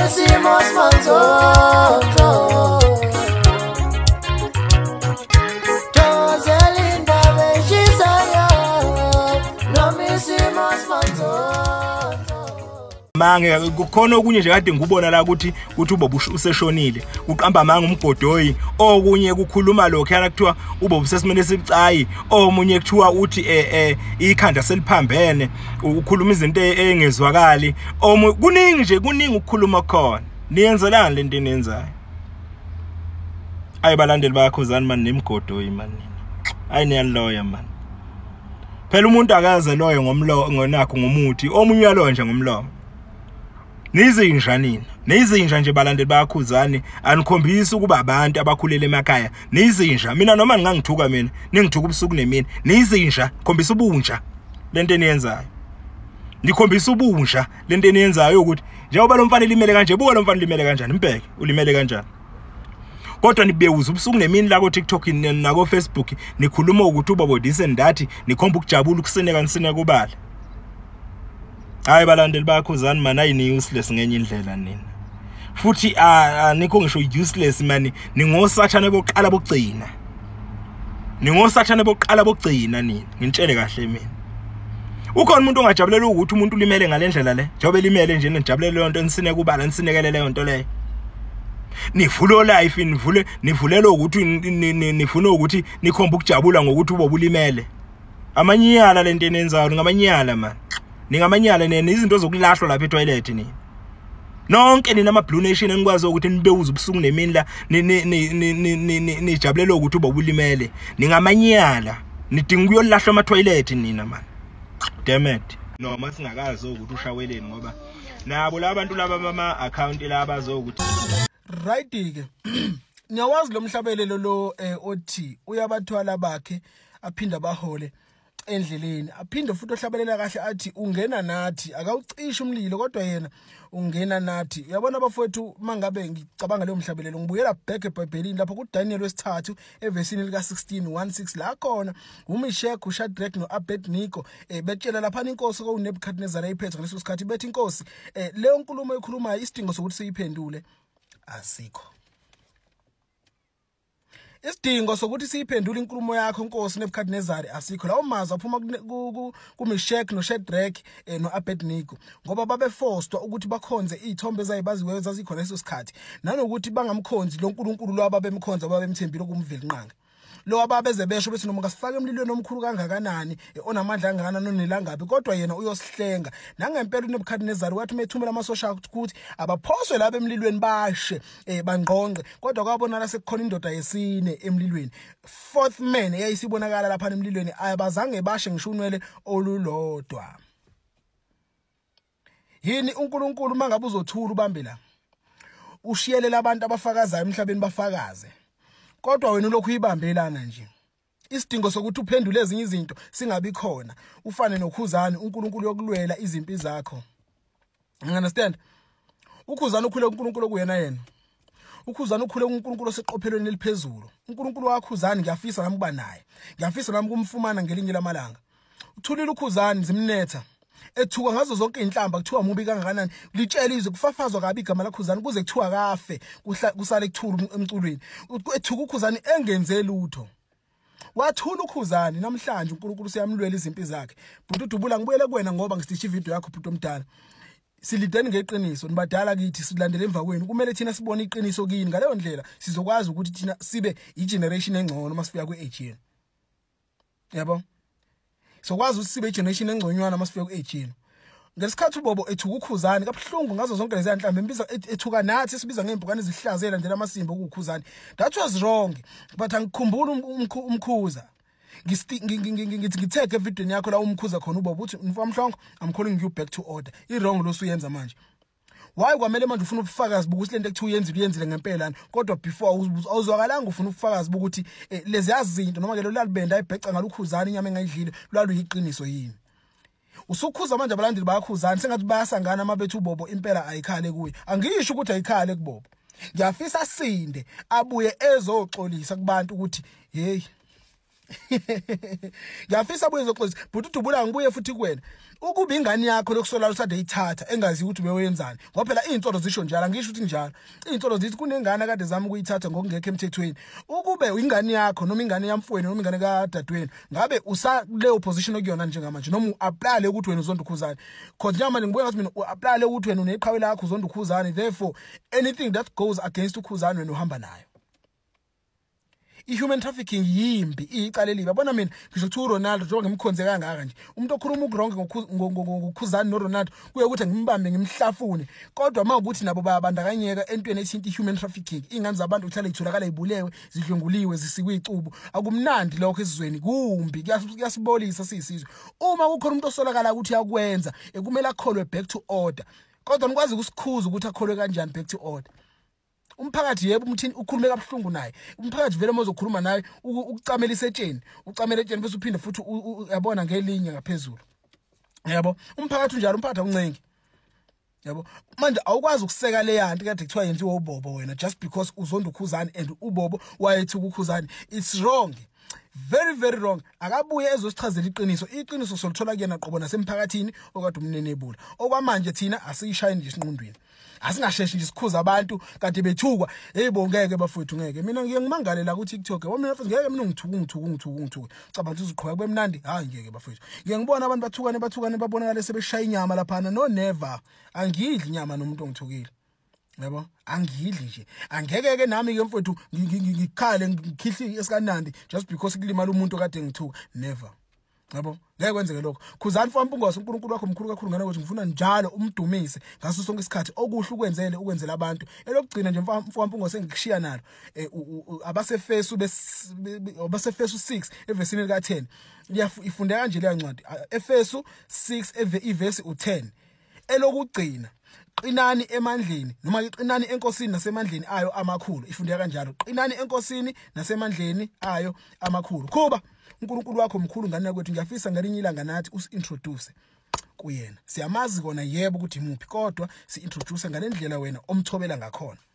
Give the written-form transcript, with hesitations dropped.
Nomissimos manzoto Tozelinda beshisaya Nomissimos manzoto Mange kukhona okunye nje kade ngikubona la ukuthi uBobo useshonile uqamba manga umgodoyi okunye kukhuluma lokho yana kuthiwa uBobo sesimene esicayi omunye kuthiwa uthi ikhanda seliphambene ukhuluma izinto engezwakali kuningi nje kuningi ukukhuluma khona niyenzelani lento eniyenzayo ayi balandeli baKhuzani man nemgodoyi man ayi niyaloya man phela umuntu akaze loyo ngomlomo ngonakho ngomuthi omunye uyaloya nje ngomlomo nizinja nina nizinja nje balandeli baKhuzani anikhombisa ukuba abantu abakhulele emakhaya nizinja mina noma ngangithuka mina ningithuka ubusuku nemini nizinja khombisa ubunja lento eniyenzayo nikhombisa ubunja lento eniyenzayo ukuthi njengoba lo mfana limele kanje buka lo mfana limele kanjani mbheke ulimele kanjani kodwa nibewuza ubusuku nemini la ko TikTok na ko Facebook nikhuluma ukuthi uBobo disendathi nikhomba ukujabula ukusineka nisineka kubala hayi balandeli baKhuzani man ayini useless ngenye indlela nina futhi nikho ngisho useless man ningosathane boqala bogcina ningosathane boqala bogcina nina ngintshele kahle mina ukhona umuntu ongajabulela ukuthi umuntu ulimele ngalendlela le njobe limele nje nijabulela le nto nisineke kubala nisinekele le nto leyo nivulo life nivulelo ukuthi nifuna ukuthi nikhomba ukujabula ngokuthi uBobo ulimele amanyala lento enenzayo ngamanyala man ningamanyala nene izinto zokulahlwa lapha etoilet nini nonke nina ama blue nation enikwazi ukuthi nibewuza ubusuku nemini la nijabulela ukuthi uBobo ulimele ningamanyala nidinga ukuyolahlwa ama toilet nina man damn it no masingakazi ukuthi ushaweleni ngoba nabo labantu laba ama account laba bazokuthi right ke ngiyawazi lo mhlabelelo lo othi uyabathwala bakhe aphinda bahole endleleni aphinde futhi ohlabelela kahle athi ungena nathi akawucisha umlilo kodwa yena ungena nathi uyabona abafowethu mangabe ngicabanga leyo mhlabelelo ngibuyela back eBhayibhelini lapho kuDaniel wesithathu evesini lika 16:16 la khona uMeshach uShadrach noAbednego betshela lapha inkosi koNebukadnezar ayiphethe ngaleso sikhathi bethi inkosi leyo nkulumo ekhulumayo isidingo sokuthi siyiphendule asikho isidingo sokuthi siyiphendule inkulumo yakho Nkosi Nebukadnezar asikho lawo mazwi aphuma kuMeshach noShadrach noAbednego ngoba babeforced ukuthi bakhonze izithombe ezayibaziweyo zazikhona leso sikhathi nanokuthi bangamkhonzi lo nkulunkulu lo ababemkhonza ababemthembile kumveli nqanga lo ababeze besho bethi noma ngasifaka emlilweni omkhulu kangakanani onamandla angakanani nonelangabi kodwa yena uyosihlenga nangempela uNebukadnezar wathi methumela amasosha ukuthi abaphoswe laba emlilweni bashe bangqonqe kodwa kwabona la sekukhona indoda yesine emlilweni fourth man eyayisibonakala lapha emlilweni ayabazange bashe ngisho unwele olulodwa yini uNkulunkulu mangabe uzothula ubambe la ushiyele abantu abafakazayo emhlabeni bafakaze kodwa wena lokhu uyibambelana nje isidingo sokuthi uphendule ezinye izinto singabi khona ufane noKhuzani uNkulunkulu yokulwela izimpi zakho understand uKhuzani ukhule uNkulunkulu kuyena yena uKhuzani ukhule uNkulunkulu oseqophelweni eliphezulu uNkulunkulu waKhuzani ngiyafisa nami kuba naye ngiyafisa nami kumfumana ngelinye lamalanga uthulile uKhuzani zimnetha ethuka ngazo zonke inhlamba kuthiwa mubi kangakanani litshela izwe kufafazwa kabi igama laKhuzani kuze kuthiwa kafe kusale kuthula emculweni ethuka uKhuzani engenze lutho wathula uKhuzani namhlanje uNkulunkulu siyamlwela izimpi zakhe but uDubula ngibuyele kuwena ngoba ngisithisha ivideo yakho bhuti omdala silideni ngeqiniso nibadala kithi silandele emva kwenu kumele thina sibone iqiniso kini ngaleyo ndlela sizokwazi ukuthi thina sibe igeneration engcono masifika kweAG yabo sokwazi ukuthi sibe igeneration engconywana masifika kweAG ngesikhathi uBobo ethuka uKhuzani kabuhlungu ngazo zonke lezi nhlambe embiza ethuka nathi sibiza ngempukane ezihlazela ndlela amasimbo kuKhuzani that was wrong but angikhumbula umkhuza ngitheke evidweni yakho la umkhuza khona uBobo uthi mfamhlongo I'm calling you back to order wrong lo suyenza manje why kwamele manje ufuna ubufakazi bokuthi lento ekuthiwa uyenzile ngempela kodwa before awuzwakalanga ufuna ubufakazi bokuthi lezi yazinto noma ke lo lalibenda ayibheca ngaluKhuzani inyama engayidlile lwaluyiqiniso yini usukhuza manje abalandeli baKhuzani sengathi bayasangana amabethu uBobo impela ayikhale kuye angisho ukuthi ayikhale kuBobo ngiyafisa sinde abuye ezoxolisa kubantu ukuthi hey ngiyafisa buye zoxolisa but uDubula ngibuye futhi kuwena ukuba ingane yakho lokusola usade ithatha engazi ukuthi bewenzani ngoba phela insolo zisho njalo ngisho ukuthi njalo insolo zithi kunengane kade zama ukuyithatha ngokungekho emthethweni ukube ingane yakho noma ingane yamfweni noma ingane kadadewenu ngabe usa leyo position okuyona njengamanje noma uapply ukuthi wena uzonda uKhuzani cause njalo ngibuye ngathi mina uapply ukuthi wena uneqhawe lakho uzonda uKhuzani therefore anything that goes against uKhuzani wena uhamba nayo I-human trafficking yimbi icaleliwe yabona mina ngisho ukuthi uRonaldo njengoba ngimkhonze kangaka nje umuntu okhuluma ukronke ngoKhuzani noRonaldo kuye ukuthi ngimbambe ngimhlafune kodwa mawukuthi nabo bayabandakanyeka entweni ethinta i-human trafficking ingane zabantu kuhlala itholakala ibulewe zidlwenguliwe zisikwe icubu akumnandi lokho esizweni kumbi kuyasibolisa sisizwe uma kukhona umuntu osolakala ukuthi yakwenza ekumele akholwe back to order kodwa nikwazi ukusikhuza ukuthi akholwe kanjani back to order umphakathi yebo umthini ukhulume kabuhlungu naye umphakathi vele mozokhuluma naye ukucamela isetsheni ucamela etsheni bese uphinde futhi uyabona ngelinye ngaphezulu yabo umphakathi unjalo umphakathi awuncengi yabo manje awukwazi ukuseka le yanti kade kuthiwa yenziwe uBobo wena just because uzonda uKhuzani and uBobo wayethi uKhuzani it's wrong very very wrong akabuye ezosichazela iqiniso soluthola kuyena qobo nasemphakathini okade umnenebula okwamanje thina asiyishayini nje isinqundweni asingasheshi nje sikhuza abantu kanti bethukwa hey ngeke bafowethu ngeke mina ngiyangimangalela ku TikTok wona ngeke mina ngithuka cabanga ukuthi uziqhubeka bemnandi hayi ngeke bafowethu ngiyangibona abantu bathukane babonakala sebeshaya inyama laphana no never angidli inyama nomuntu ongithukile yabo angidli nje angeke ke nami ke mfowethu ngikhale ngikhihli esikanandi just because kulimala umuntu kade ngithuka never yabo ngeke kwenzeke lokho Khuzani mfampungoso uNkulunkulu wakho mkhulu kakhulu ngana ukuthi ngifuna njalo umdumise ngaso sonke isikhathi okuhle ukwenzela abantu elokugcina nje mfampungoso engikushiya nalo abasefesu 6 evesini lika 10 ifundeka kanje le ncwadi Efesu 6 ivesi u10 elokugcina qinani emandleni noma iqinani enkosini nasemandleni ayo amakhulu ifundeka kanjalo qinani enkosini nasemandleni ayo amakhulu kuba uNkulunkulu wakho mkhulu ngane kwethu ngiyafisa ngalinye ilanga nathi usintroduce kuyena siyamazi kona yebo ukuthi imuphi kodwa si-introduce ngalendlela wena omthobela ngakhona